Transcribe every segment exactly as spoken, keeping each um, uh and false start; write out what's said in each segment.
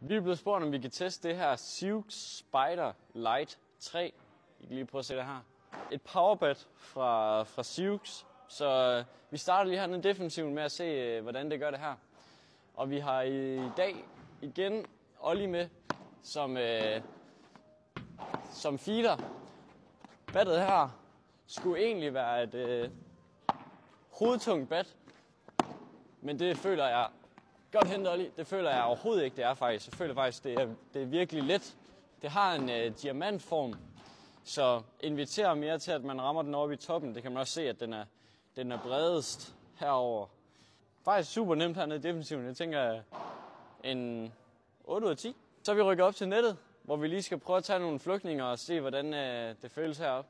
Vi er blevet spurgt, om vi kan teste det her Siux Spider Lite tre. I kan lige prøve at se det her. Et powerbat fra, fra Siux. Så vi starter lige hernede i defensiven med at se, hvordan det gør det her. Og vi har i dag igen Olli med som, øh, som feeder. Battet her skulle egentlig være et øh, hovedtungt bat. Men det føler jeg... Godt hentet, Olli. Det føler jeg overhovedet ikke, det er faktisk. Jeg føler faktisk, det er, det er virkelig let. Det har en øh, diamantform, så inviterer mere til, at man rammer den oppe i toppen. Det kan man også se, at den er, den er bredest herover. Faktisk super nemt hernede i defensiven. Jeg tænker en otte ud af ti. Så er vi rykket op til nettet, hvor vi lige skal prøve at tage nogle flugtninger og se, hvordan øh, det føles heroppe.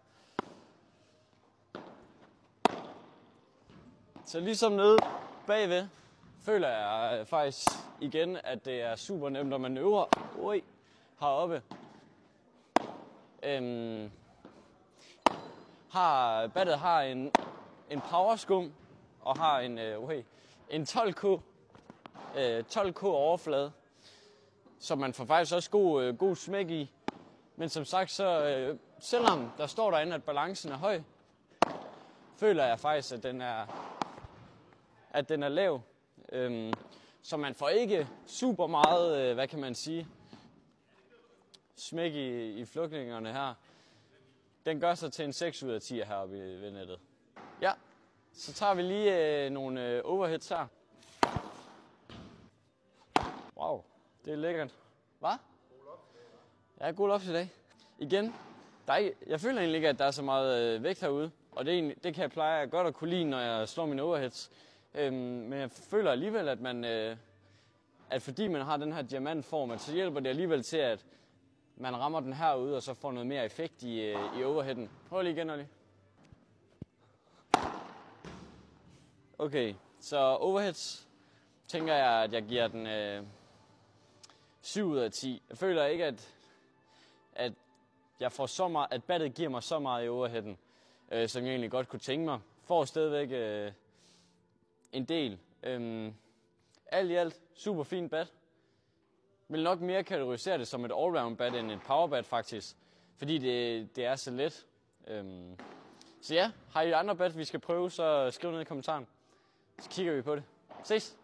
Så ligesom nede bagved, føler jeg faktisk igen, at det er super nemt at manøvrere Ui, heroppe. Øhm, har, battet har en, en powerskum og har en, øh, okay, en tolv K, øh, tolv K overflade, så man får faktisk også god, øh, god smæk i. Men som sagt, så øh, selvom der står derinde, at balancen er høj, føler jeg faktisk, at den er, at den er lav. Øhm, så man får ikke super meget, øh, hvad kan man sige, smæk i, i flugtningerne her. Den gør sig til en seks ud af ti heroppe ved nettet. Ja, så tager vi lige øh, nogle øh, overheads her. Wow, det er lækkert. Hvad? Ja, god loft i dag. Igen, der er ikke, jeg føler egentlig ikke, at der er så meget øh, vægt herude. Og det, er egentlig, det kan jeg pleje godt at kunne lide, når jeg slår mine overheads. Øhm, men jeg føler alligevel, at man, øh, at fordi man har den her diamantform, så hjælper det alligevel til, at man rammer den herude, og så får noget mere effekt i, øh, i overheaden. Prøv lige igen, Olli. Okay, så overheads tænker jeg, at jeg giver den øh, syv ud af ti. Jeg føler ikke, at, at jeg får så meget, at battet giver mig så meget i overheaden, øh, som jeg egentlig godt kunne tænke mig. Får stadigvæk øh, en del. Øhm, alt i alt, super fint bat. Vil nok mere kategorisere det som et allround bat end et powerbat faktisk, fordi det, det er så let. Øhm, så ja, har I andre bat, vi skal prøve, så skriv ned i kommentaren. Så kigger vi på det. Ses!